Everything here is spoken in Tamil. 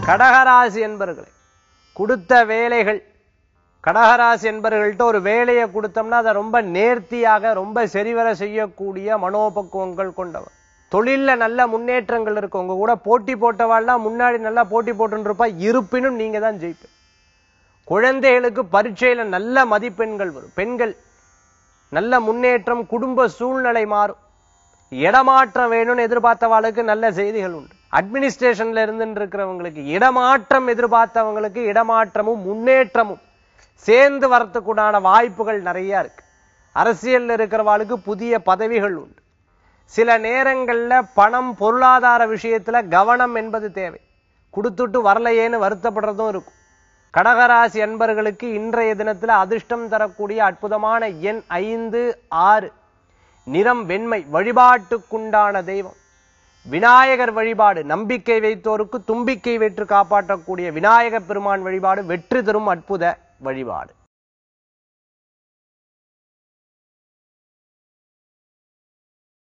கடகராசி என்பர்களே, கொடுத்த வேலைகள், கடகராசி என்பர்கள்ட்ட ஒரு வேலையை கொடுத்தோம்னா அதை ரொம்ப நேர்த்தியாக ரொம்ப சரிவர செய்யக்கூடிய மனோபக்குவங்கள் கொண்டவர். தொழில்ல நல்ல முன்னேற்றங்கள் இருக்கு. உங்க கூட போட்டி போட்டவாள்லாம் முன்னாடி நல்லா போட்டி போட்டு இருப்பா, இருப்பினும் நீங்க தான் ஜெயிப்பீங்க. குழந்தைகளுக்கு பரீட்சையில நல்ல மதிப்பெண்கள் வரும். பெண்கள் நல்ல முன்னேற்றம், குடும்ப சூழ்நிலை மாறும். இடமாற்றம் வேணும்னு எதிர்பார்த்தவாளுக்கு நல்ல செய்திகள் உண்டு. அட்மினிஸ்ட்ரேஷன்ல இருந்து இருக்கிறவங்களுக்கு, இடமாற்றம் எதிர்பார்த்தவங்களுக்கு இடமாற்றமும் முன்னேற்றமும் சேர்ந்து வரத்துக்குண்டான வாய்ப்புகள் நிறைய இருக்கு. அரசியல்ல இருக்கிறவாளுக்கு புதிய பதவிகள் உண்டு. சில நேரங்கள்ல பணம் பொருளாதார விஷயத்துல கவனம் என்பது தேவை. கொடுத்துட்டு வரலையேன்னு வருத்தப்படுறதும் இருக்கும். கடகராசி அன்பர்களுக்கு இன்றைய தினத்துல அதிர்ஷ்டம் தரக்கூடிய அற்புதமான எண் 5, 6. நிறம் வெண்மை. வழிபாட்டுக்குண்டான தெய்வம் விநாயகர் வழிபாடு. நம்பிக்கை வைத்தோருக்கு தும்பிக்கை வெற்று காப்பாற்றக்கூடிய விநாயகர் பெருமான் வழிபாடு வெற்றி தரும் அற்புத வழிபாடு.